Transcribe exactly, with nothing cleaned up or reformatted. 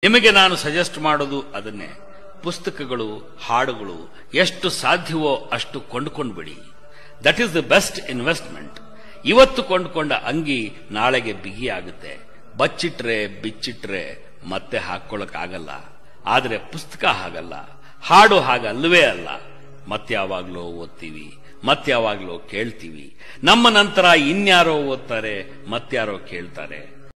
ನಿಮಗೆ ನಾನು ಸಜೆಸ್ಟ್ ಮಾಡೋದು ಅದನ್ನೇ. ಪುಸ್ತಕಗಳು, ಹಾಡುಗಳು ಎಷ್ಟು ಸಾಧ್ಯವೋ ಅಷ್ಟು ಕೊಂಡುಕೊಂಡು ಬಿಡಿ. That is the best investment. ಇವತ್ತು ಕೊಂಡುಕೊಂಡ ಅಂಗಿ ನಾಳೆಗೆ ಬಿಗಿಯಾಗುತ್ತೆ. ಬಚ್ಚಿಟ್ರೆ ಬಿಚ್ಚಿಟ್ರೆ ಮತ್ತೆ ಹಾಕೊಳ್ಳಕ್ಕಾಗಲ್ಲ. ಆದರೆ ಪುಸ್ತಕ ಹಾಗಲ್ಲ, ಹಾಡು ಹಾಗಲ್ಲವೇ ಅಲ್ಲ. ಮತ್ಯಾವಾಗ್ಲೋ ಓದ್ತೀವಿ, ಮತ್ಯಾವಾಗ್ಲೋ ಕೇಳ್ತೀವಿ. ನಮ್ಮ ನಂತರ ಇನ್ಯಾರೋ ಓದ್ತಾರೆ, ಮತ್ಯಾರೋ ಕೇಳ್ತಾರೆ.